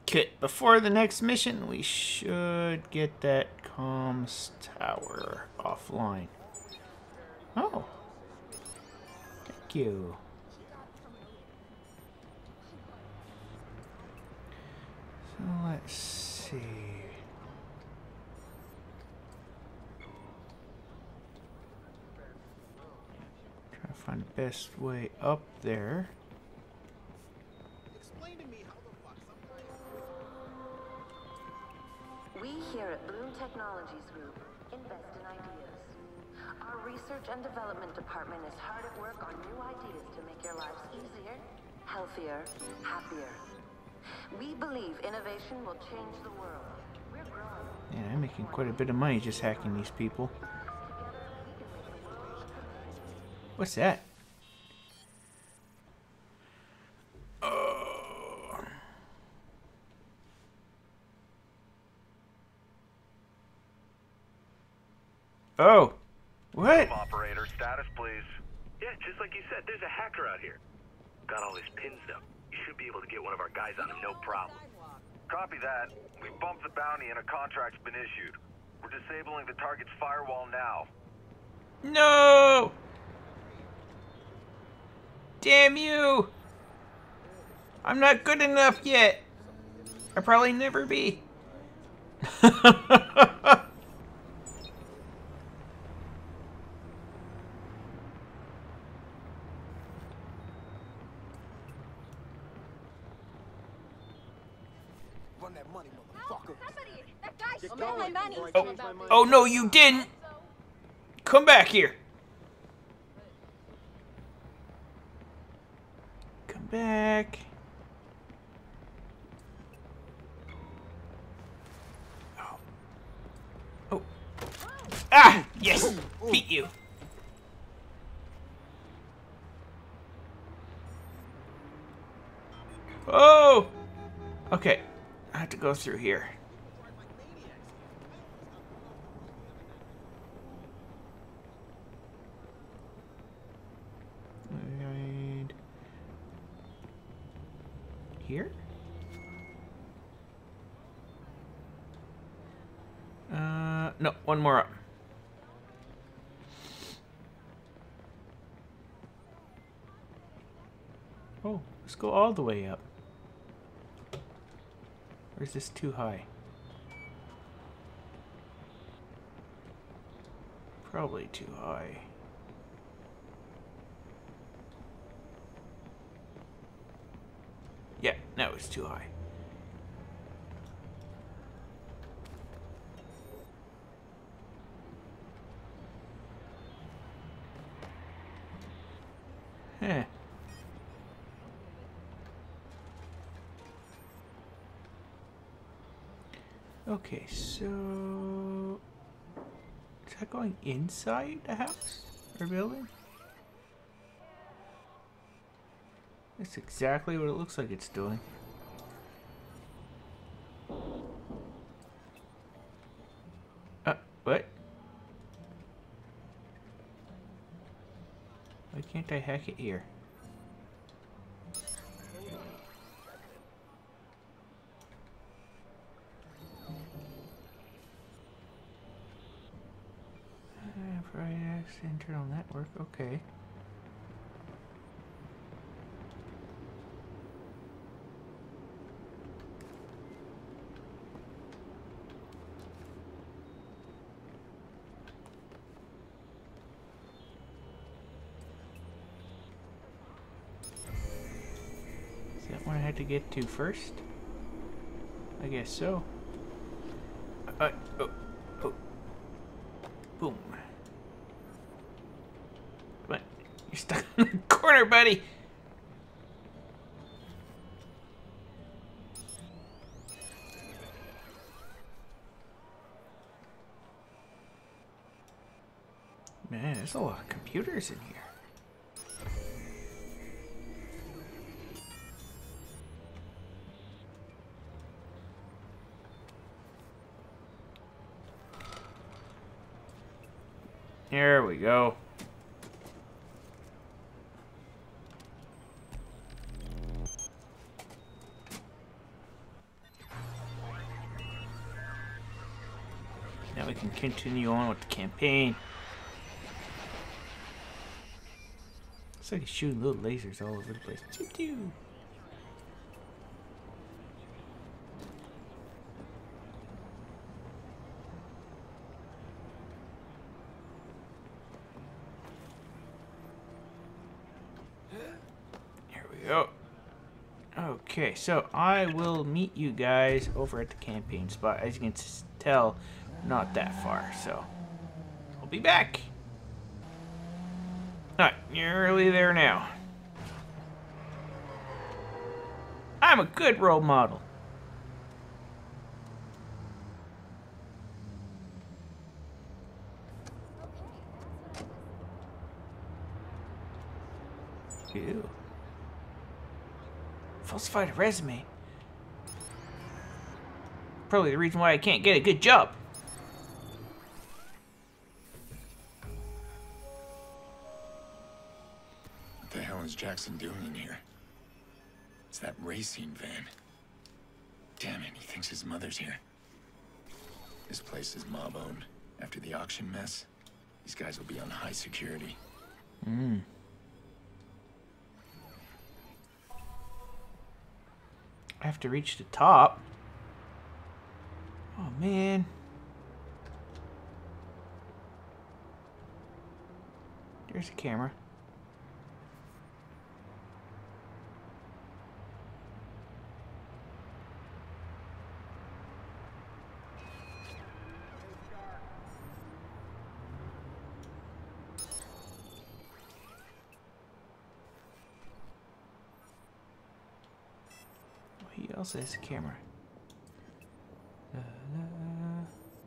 Okay, before the next mission, we should get that comms tower offline. Oh. Thank you. So let's see. Try to find the best way up there. We here at Bloom Technologies Group invest in ideas. Our research and development department is hard at work on new ideas to make your lives easier, healthier, happier. We believe innovation will change the world. We're growing. Yeah, I'm making quite a bit of money just hacking these people. What's that? Oh, what? Operator, status please. Yeah, just like you said, there's a hacker out here. Got all his pins though. You should be able to get one of our guys on him, no problem. Copy that. We bumped the bounty and a contract's been issued. We're disabling the target's firewall now. No! Damn you! I'm not good enough yet. I'll probably never be. Oh no, you didn't! Come back here! Come back. Oh. Oh. Ah! Yes! Beat you. Oh! Okay. I have to go through here. Right. Here? No, one more up. Oh, let's go all the way up. Or is this too high? Probably too high. Yeah, no, it's too high. Huh. Okay, so... is that going inside the house or building? That's exactly what it looks like it's doing. What? Why can't I hack it here? Private access internal network, okay. Is that one I had to get to first? I guess so. Oh. Boom. Come on. You're stuck in the corner, buddy. Man, there's a lot of computers in here. There we go. Now we can continue on with the campaign. Looks like he's shooting little lasers all over the place. Choo choo. Here we go. Okay, so I will meet you guys over at the campaign spot. As you can tell, not that far, so I'll be back. Alright, nearly there now. I'm a good role model. Ew. Falsified resume. Probably the reason why I can't get a good job. What the hell is Jackson doing in here? It's that racing van. Damn it, he thinks his mother's here. This place is mob-owned. After the auction mess, these guys will be on high security. I have to reach the top. Oh, man. There's a camera. He also has a camera. La, la.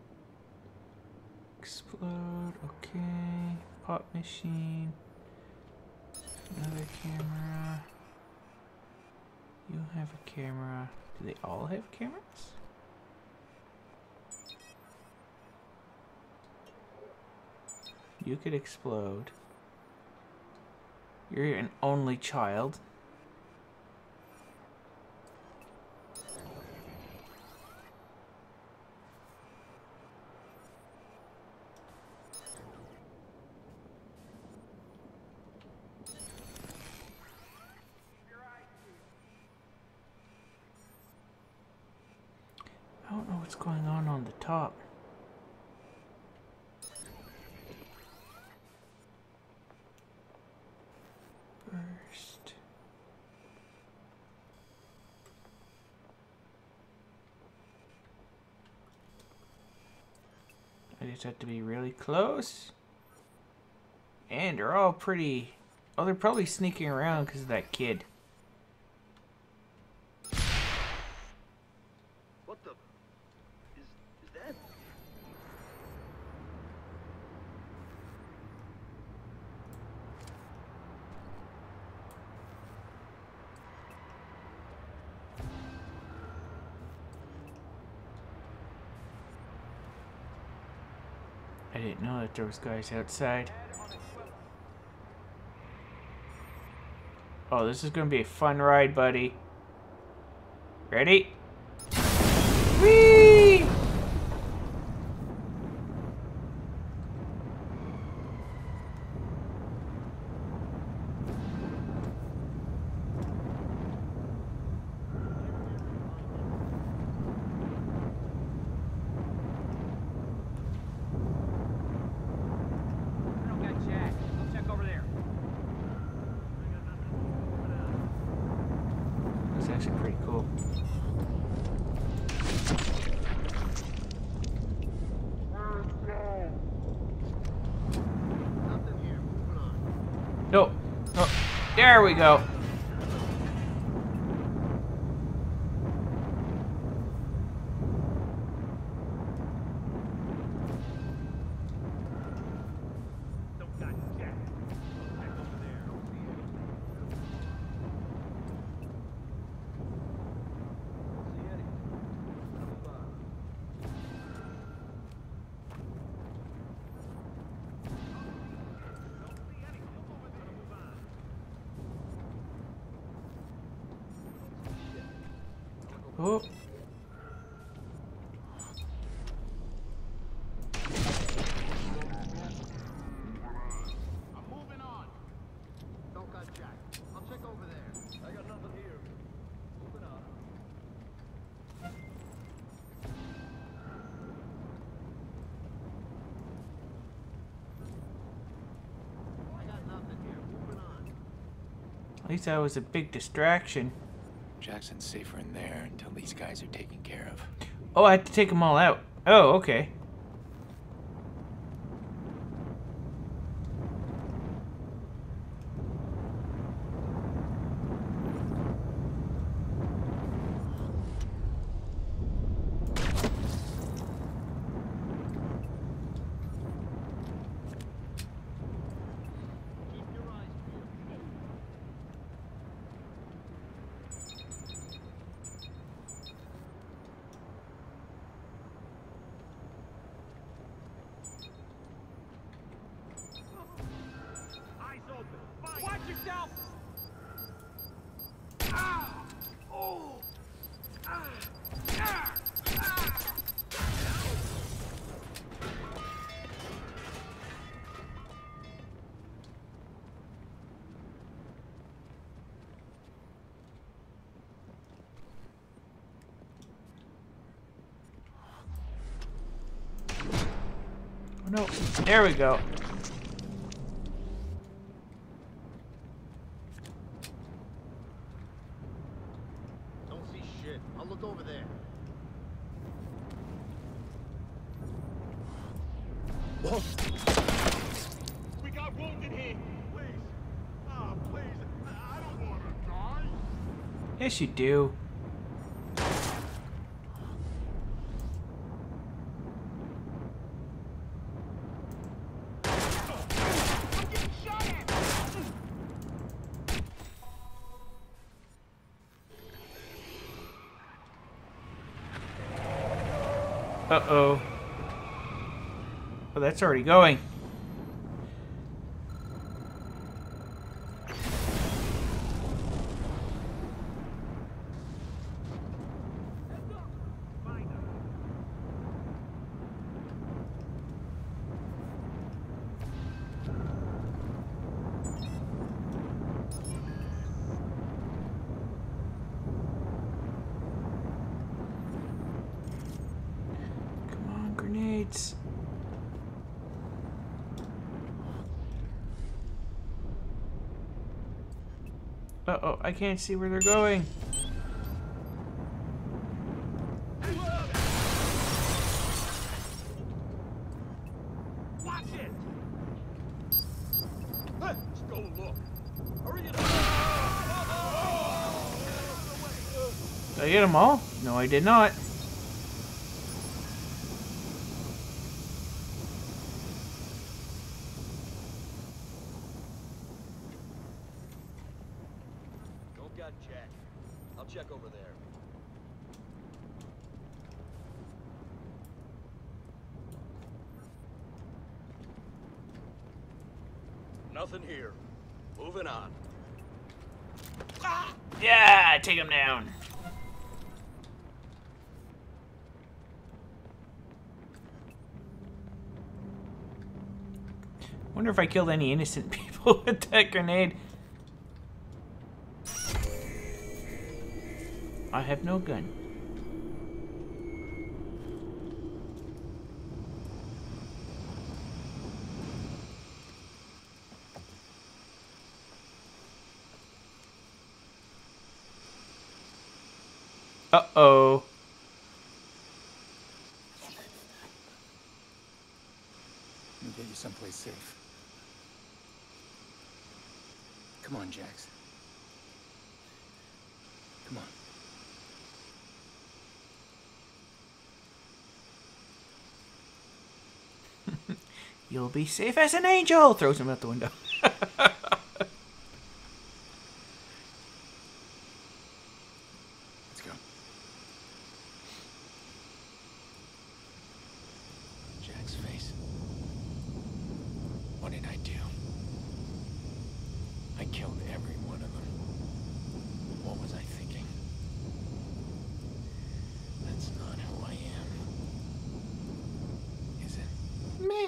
Explode, okay. Pop machine. Another camera. You have a camera. Do they all have cameras? You could explode. You're an only child. I don't know what's going on the top. Burst. I just have to be really close. And they're all pretty... Oh, they're probably sneaking around because of that kid. What the... Is that... I didn't know that there was guys outside. Oh, this is gonna be a fun ride, buddy. Ready? Whee! That's actually pretty cool. No, no, there we go. Oh. least that was a big distraction. Jackson's safer in there until these guys are taken care of. Oh, I have to take them all out. Oh, okay. Watch yourself! Ah! Oh! Ah! Ah! Ah! Oh, no. There we go. Don't see shit. I'll look over there. Whoa. We got wounded here! Please! Ah, please! I don't want to die! Yes, you do. I'm getting shot at! Uh-oh. Oh, that's already going. Come on, grenades. Uh-oh, I can't see where they're going. Watch it! Hey, let's go look. Hurry it up! Did I get them all? No, I did not. Don't got Jack. I'll check over there. Nothing here. Moving on. Yeah, take them down. Wonder if I killed any innocent people with that grenade. I have no gun. Uh-oh. Let me get you someplace safe. Come on, Jax. Come on. You'll be safe as an angel! Throws him out the window. Let's go. Jack's face. What did I do? I killed every one of them. What was I thinking? That's not who I am. Is it? Meh.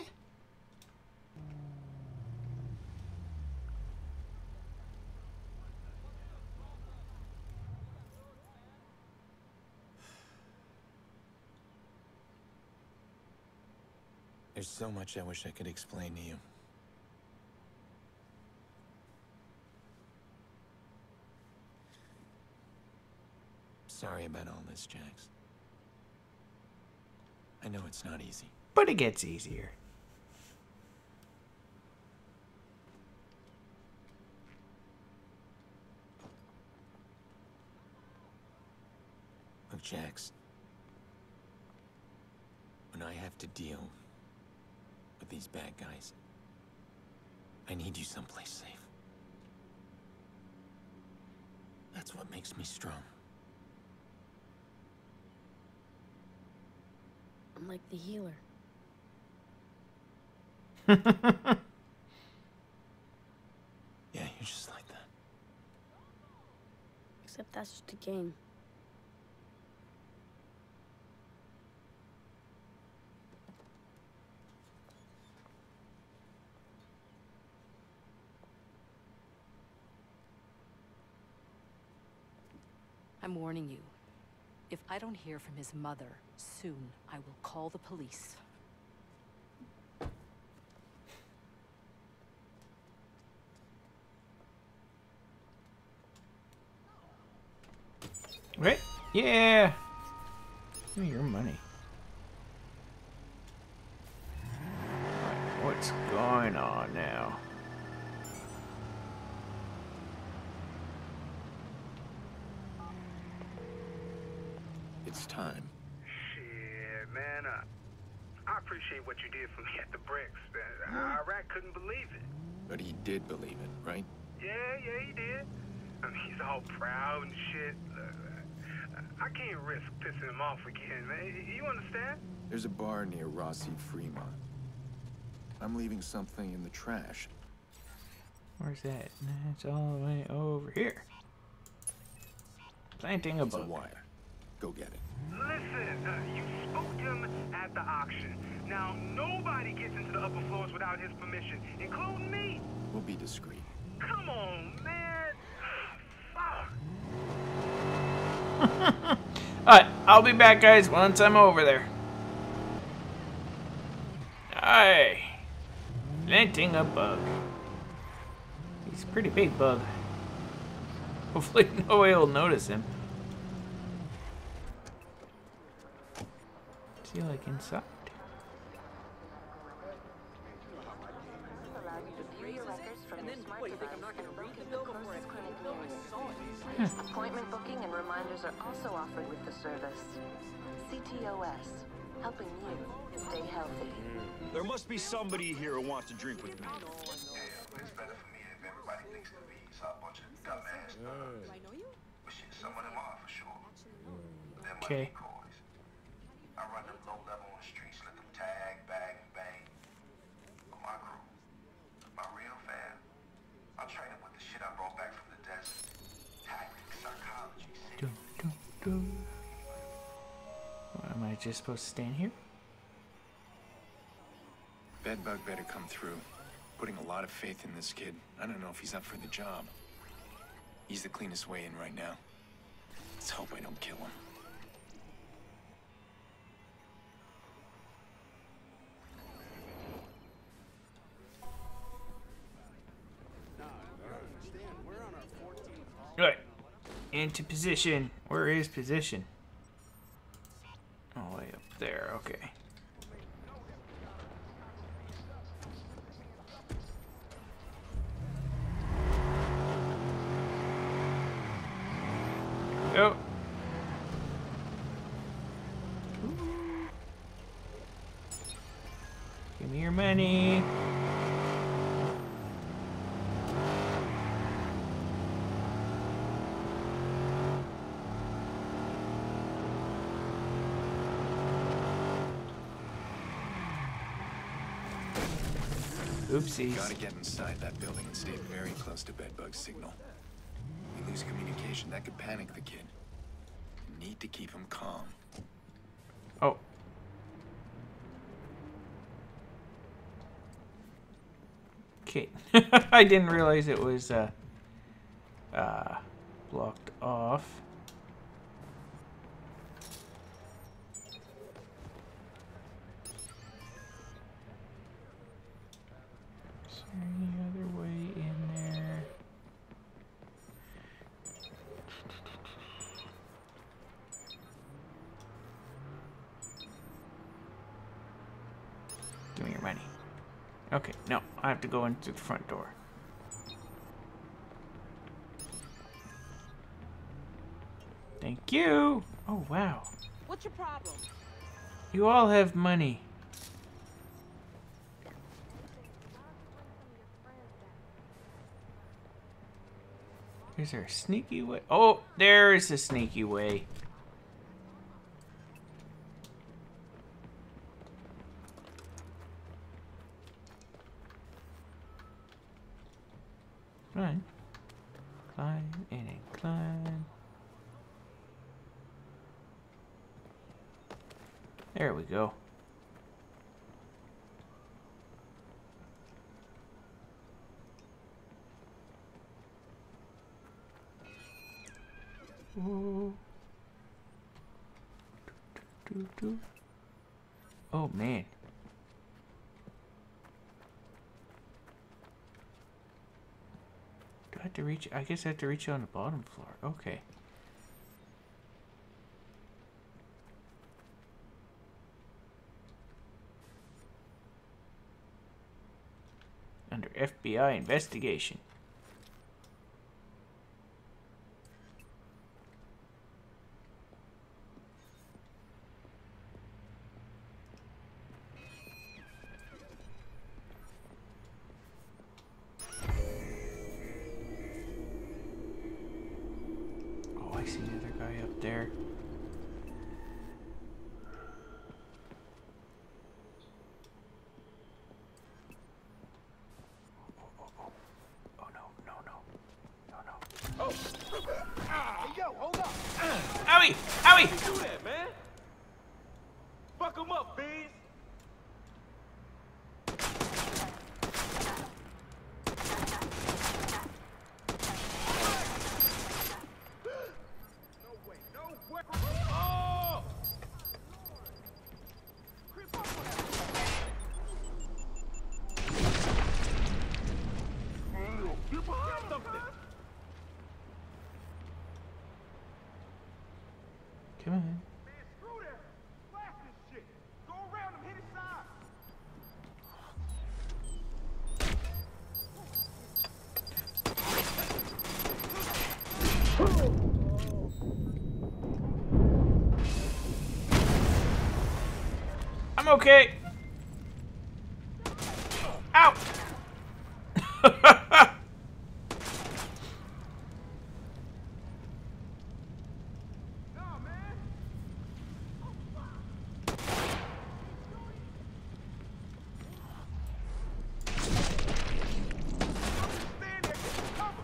There's so much I wish I could explain to you. Sorry about all this, Jax. I know it's not easy. But it gets easier. Look, Jax. When I have to deal with these bad guys, I need you someplace safe. That's what makes me strong. I'm like the healer. Yeah, you're just like that. Except that's just a game. I'm warning you. If I don't hear from his mother soon, I will call the police. Right? Yeah. Give me your money. What's going on now? It's time. Shit, man. I appreciate what you did for me at the bricks. Iraq couldn't believe it. But he did believe it, right? Yeah, he did. I mean, he's all proud and shit. I can't risk pissing him off again, man. You understand? There's a bar near Rossi Fremont. I'm leaving something in the trash. Where's that? It's all the way over here. Planting a It's a bug. wire. Go get it. Listen, you spooked him at the auction. Now, nobody gets into the upper floors without his permission, including me. We'll be discreet. Come on, man. Fuck. Alright, I'll be back, guys, once I'm over there. Aye. Planting a bug. He's a pretty big bug. Hopefully nobody will notice him. Is he like inside? Allow you to view your records from your smart device and locate the closest clinic near you. Appointment booking and reminders are also offered with the service. ctOS, helping you stay healthy. There must be somebody here who wants to drink with me. Yeah, but it's better for me if everybody thinks that we saw a bunch of dumbass thugs. But shit, some of them are for sure. Them Okay. decoys. I run them low level on the streets, let them tag, bag, and bang. But my crew, my real fan, I'll train them with the shit I brought back from the desert. Tactics, psychology, What, am I just supposed to stand here? Bedbug better come through. Putting a lot of faith in this kid. I don't know if he's up for the job. He's the cleanest way in right now. Let's hope I don't kill him. Alright. Into position. Where is position? Oh, way up there. Okay. Go. Give me your money. Oopsies. Gotta get inside that building and stay very close to Bedbug's signal. We lose communication, that could panic the kid. Need to keep him calm. Oh. Okay. I didn't realize it was blocked off. Is there any other way in there? Give me your money. Okay, no, I have to go into the front door. Thank you. Oh, wow. What's your problem? You all have money. Is there a sneaky way? Oh, there is a sneaky way. Climb. Climb and then climb. There we go. Ooh. Oh man. Do I have to reach? I guess I have to reach on the bottom floor. Okay. Under FBI investigation. Oh, I see another guy up there. Hey, yo, hold up. Owie! Owie! Do that, man. Fuck him up, Bees. No way, no way. Oh! Creep up on that. Get behind something. Come on. Man, screw that. Blast this shit. Go around him, hit his side. I'm okay. Ow! Nah, man. Stand there, get some cover.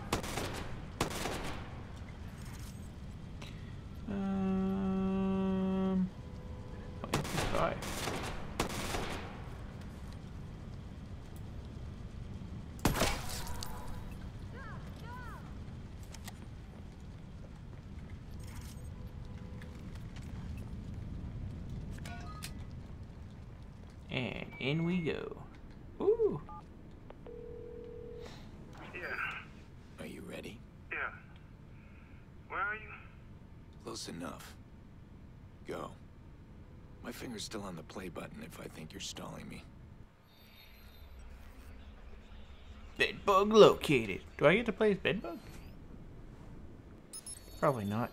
What is this guy? And in we go. Ooh. Yeah, Are you ready? yeah. Where are you? Close enough. Go. My finger's still on the play button if I think you're stalling me. Bedbug located. Do I get to play as Bedbug? Probably not.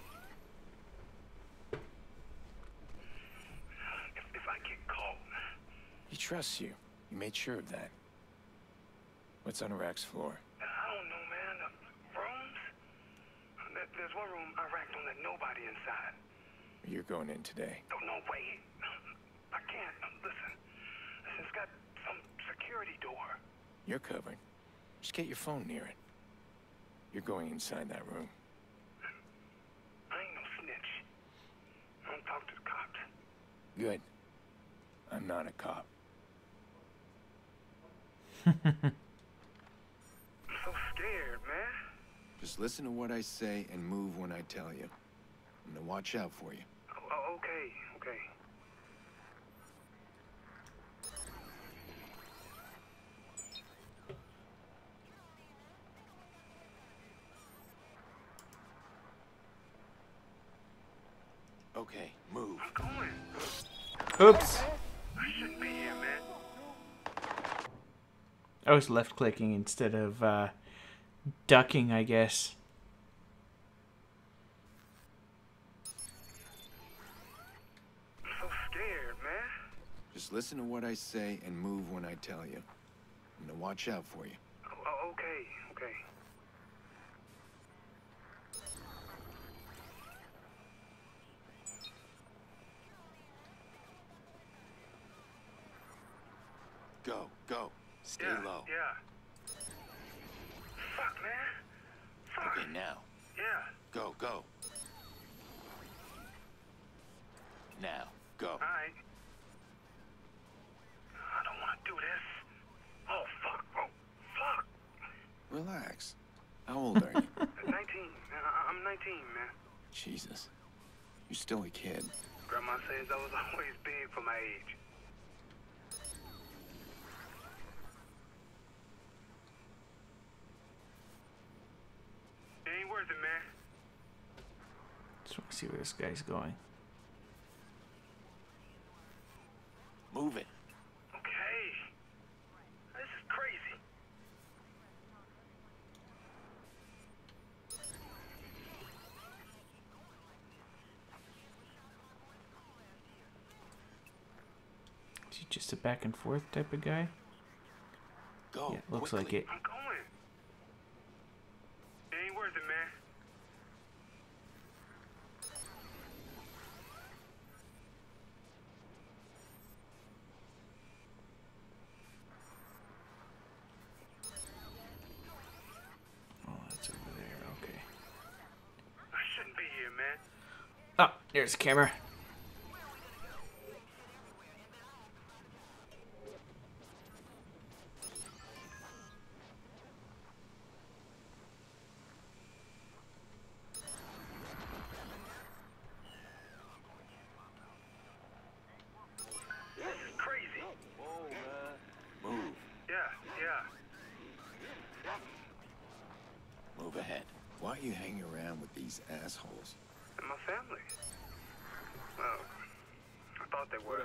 If I get caught, He trusts you. You made sure of that. What's on Iraq's floor? I don't know, man. Rooms? There's one room Iraq don't let nobody inside. You're going in today. Oh, no way. I can't. Listen, it's got some security door. You're covered. Just get your phone near it. You're going inside that room. I ain't no snitch. I don't talk to the cops. Good. I'm not a cop. I'm so scared, man. Just listen to what I say and move when I tell you. I'm gonna watch out for you. Oh, okay, okay. Okay, move. I'm going. Oops. I shouldn't be here, man. I was left clicking instead of ducking, I guess. I'm so scared, man. Just listen to what I say and move when I tell you. I'm gonna watch out for you. Oh, okay, okay. Go, go. Stay Yeah, low. yeah. Fuck, man. Fuck. Okay, now. Yeah. Go, go. Now, go. All right. I don't want to do this. Oh, fuck. Oh, fuck. Relax. How old are you? 19. I'm 19, man. Jesus. You're still a kid. Grandma says I was always big for my age. It ain't worth it, man. Just want to see where this guy's going. Move it. Okay. This is crazy. Is he just a back and forth type of guy? Go. Yeah, looks quickly. like it. I'm going. It ain't worth it, man. Oh, that's over there. Okay. I shouldn't be here, man. Oh, there's the camera. This is crazy. Move. Yeah, yeah. Move ahead. Why are you hanging around with these assholes? And my family. Well, I thought they were.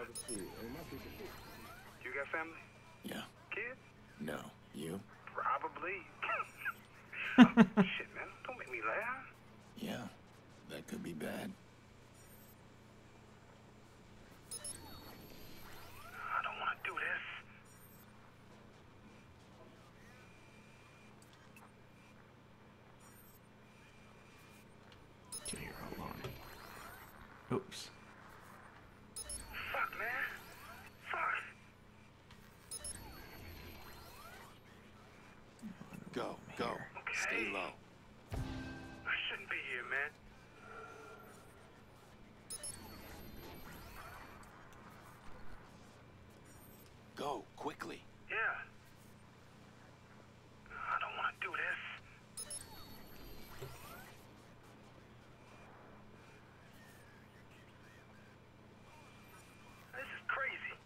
You got family? Yeah. Kids? No. You? Probably. Oh, shit, man. Don't make me laugh. Yeah. That could be bad. I don't want to do this. Till you're alone. Oops. Fuck, man. Fuck. Go, go. Stay low. I shouldn't be here, man. Go, quickly. Yeah. I don't want to do this. This is crazy.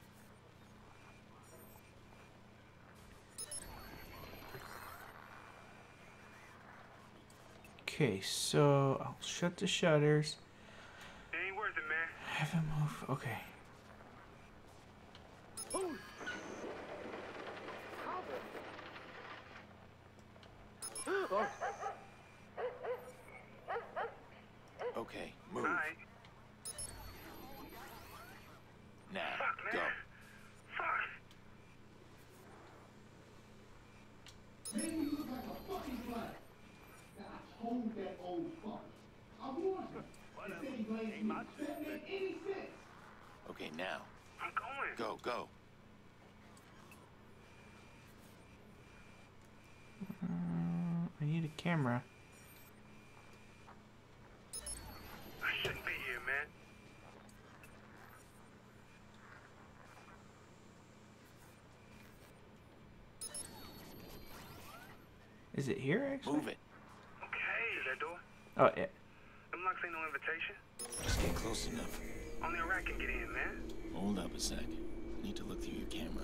Okay, so I'll shut the shutters. It ain't worth it, man. Have him move. Okay. Okay, move. All right. Now, Fuck, man. go. Fuck. Hold that old fuck. I warned him. Instead he blames me. That made any sense. Okay, now. I'm going. Go, go. I need a camera. I shouldn't be here, man. Is it here, actually? Move it. Okay. Is that door? Oh, yeah. Them locks ain't no invitation. Just get close enough. Only a rat can get in, man. Hold up a sec. I need to look through your camera.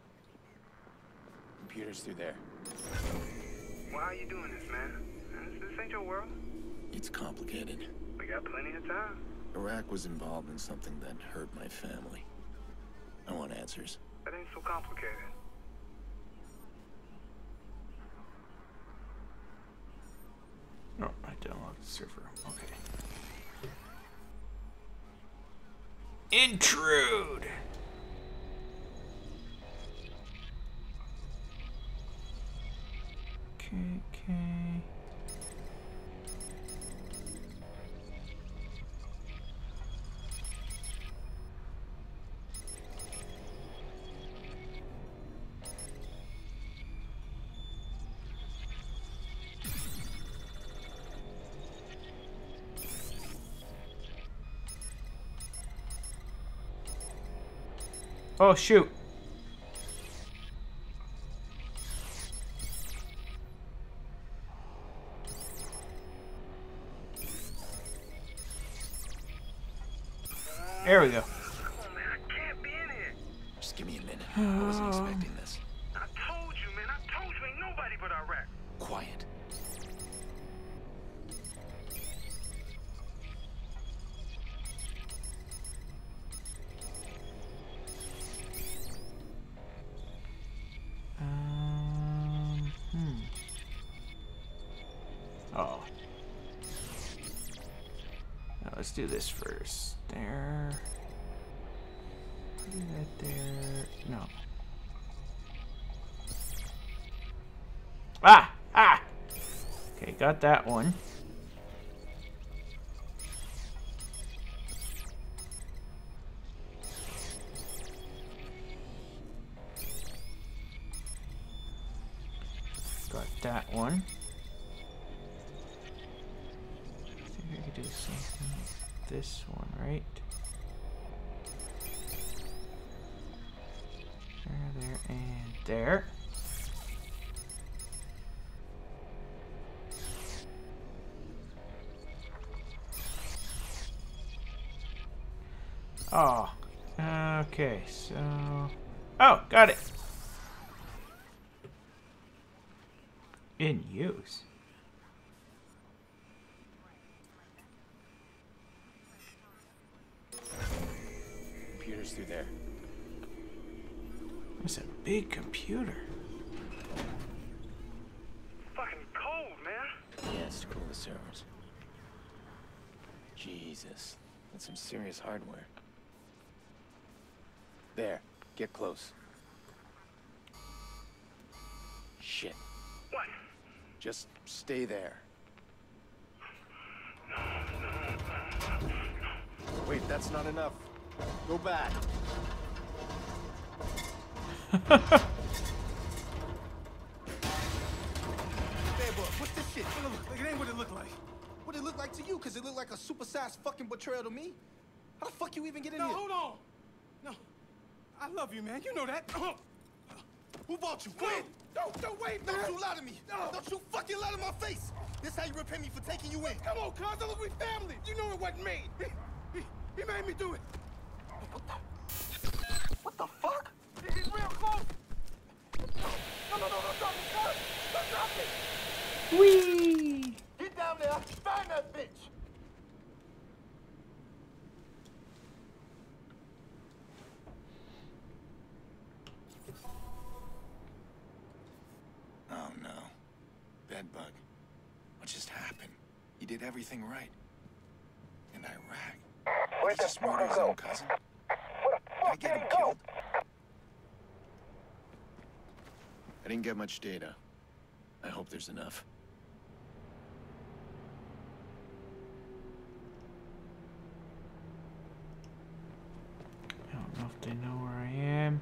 Computer's through there. Why are you doing this, man? This ain't your world. It's complicated. We got plenty of time. Iraq was involved in something that hurt my family. I want answers. That ain't so complicated. Oh, I downloaded the server. Okay. Intrude! Okay. Oh, shoot. There we go. Come on, man. I can't be in here. Just give me a minute. I wasn't expecting this. I told you, man. I told you ain't nobody but Iraq. Quiet. Oh. Now let's do this first. There. Do that there. No. Ah! Ah! Okay, got that one. Got that one. I think I could do something like this one, right? There, and there. Oh, okay, so... Oh, got it! In use. Computer's through there. That's a big computer. Fucking cold, man. Yeah, it's to cool the servers. Jesus, that's some serious hardware. There, get close. Shit. What? Just stay there. Wait, that's not enough. Go back. Hey, boy, what's this shit? It ain't what it look like. What it look like to you? Cause it look like a supersized fucking betrayal to me. How the fuck you even get in here? No, hold on. No, I love you, man. You know that. Who bought you? Quit! Don't wait, man. Don't you lie to me. No. Don't you fucking lie to my face. This how you repay me for taking you in. Come on, cuz. Look, we family. You know it wasn't me. He made me do it. What the fuck? He's real close. No, drop me, cuz. Drop me. Whee! Get down there. Find that bitch. Oh no. Bedbug. What just happened? He did everything right. In Iraq. Where'd He just murdered his own cousin? Did I get him killed? I didn't get much data. I hope there's enough. I don't know if they know where I am.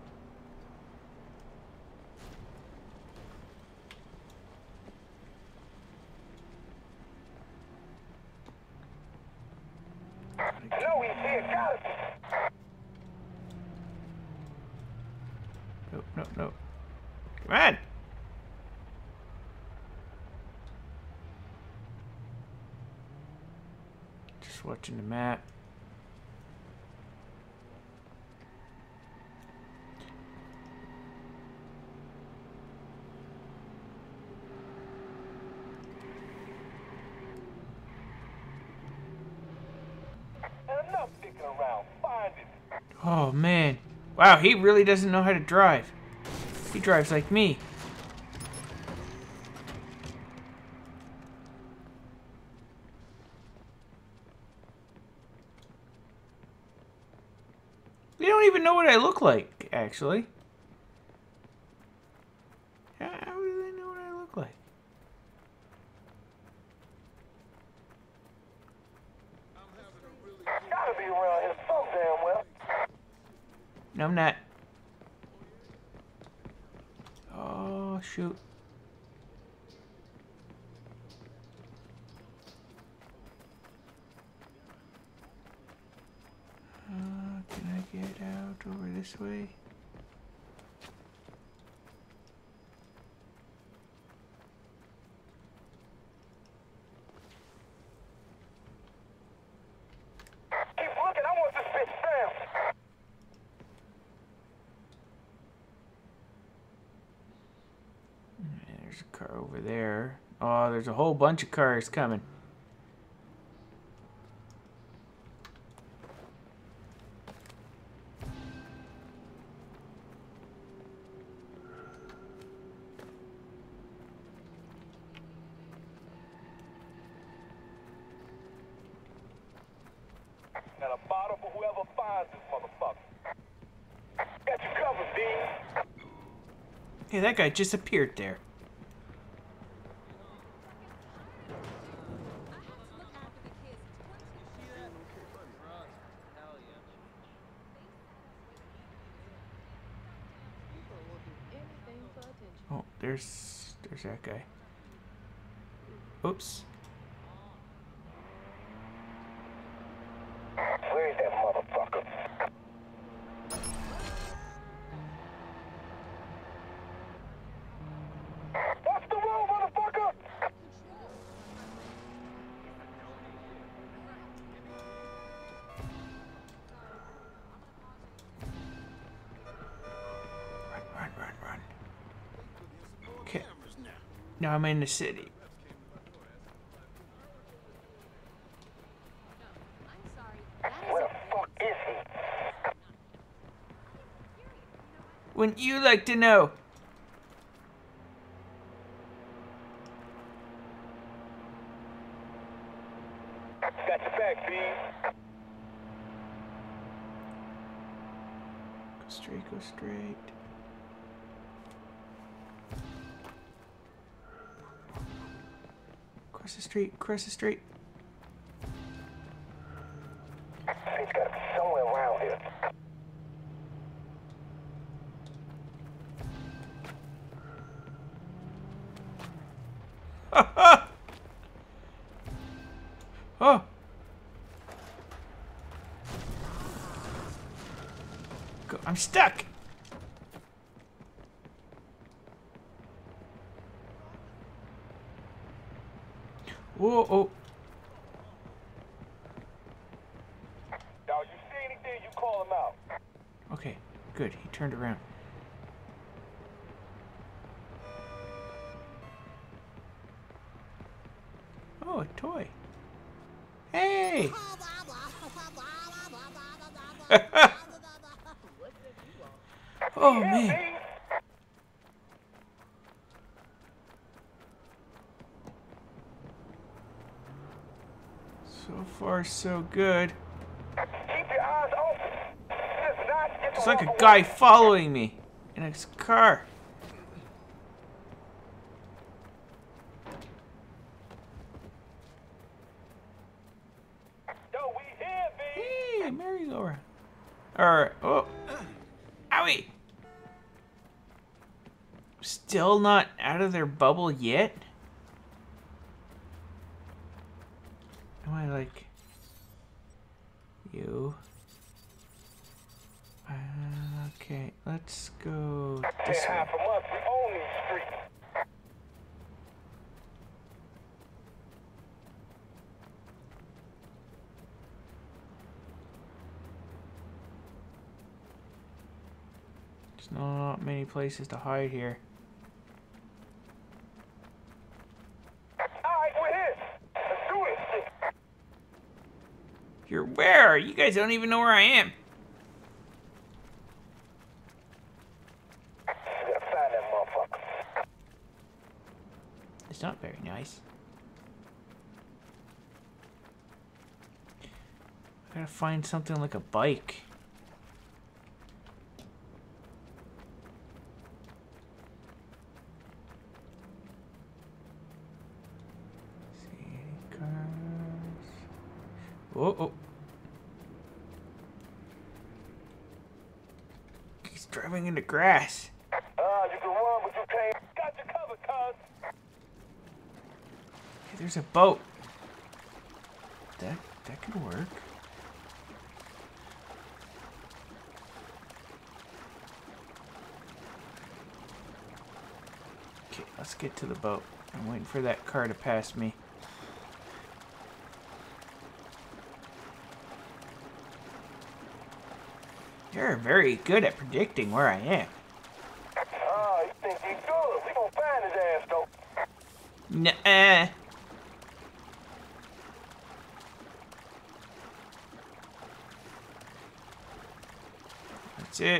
No, we see a galaxy. No. Come on! Just watching the map. Oh, man. Wow, he really doesn't know how to drive. He drives like me. They don't even know what I look like, actually. How do they know what I look like? Gotta be around here so damn well. No, I'm not. Oh, shoot. Can I get out over this way? Keep looking, I want this bitch down. There's a car over there. Oh, there's a whole bunch of cars coming. Got a bottle for whoever finds this motherfucker. Got you covered, D. Hey, that guy just appeared there. Oh, there's that guy. Oops. Where's that motherfucker? Watch the road, motherfucker! Run. Okay. Now I'm in the city. Where the fuck is he? Wouldn't you like to know? Got your back, B. Go straight. Cross the street. He's gotta be somewhere around here. Oh! I'm stuck! Whoa, oh. Now, you see anything, you call him out. Okay, good. He turned around. Oh, a toy. Hey! Oh, man. So far, so good. Keep your eyes open. Just not get It's the like a walk guy away. following me in his car. Yo, we here, B. Hey, merry-go-round. Alright, oh. Owie! Still not out of their bubble yet? Am I like... you? Okay, let's go this Can't way. hide from us. We own these streets. There's not many places to hide here. All right, we're here. Let's do this shit. You're where? You guys don't even know where I am. Find that motherfucker. It's not very nice. I gotta find something like a bike. See any cars? Oh, oh. He's driving into grass. You can run, but you can't. Got you covered, cuz. Hey, there's a boat. That could work. Okay, let's get to the boat. I'm waiting for that car to pass me. You're very good at predicting where I am. Oh, you think he's good. We gonna find his ass, though. Nuh-uh. That's it.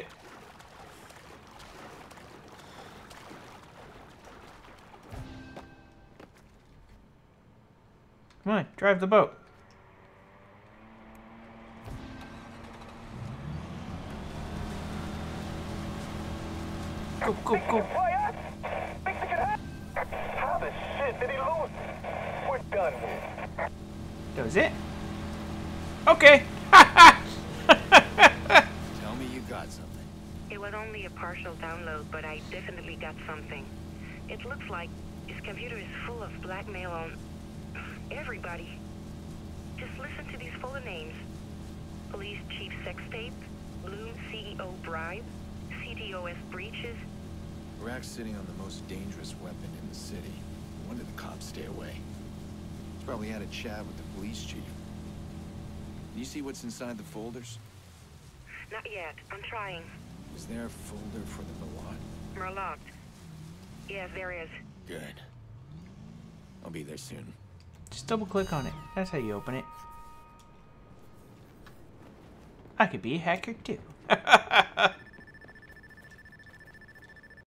Come on, drive the boat. Go, go, go. How the shit did he lose? We're done here. That was it? Okay. Tell me you got something. It was only a partial download, but I definitely got something. It looks like his computer is full of blackmail on everybody. Just listen to these full names. Police Chief Sex Tape, Bloom CEO Bribe, ctOS Breaches. Rack's sitting on the most dangerous weapon in the city. No wonder the cops stay away. He's probably had a chat with the police chief. Do you see what's inside the folders? Not yet. I'm trying. Is there a folder for the Milan? We're locked. Yes, there is. Good. I'll be there soon. Just double click on it. That's how you open it. I could be a hacker too.